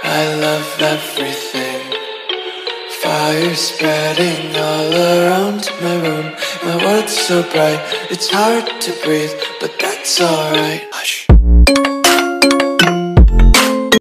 I love everything. Fire spreading all around my room. My world's so bright, it's hard to breathe, but that's alright.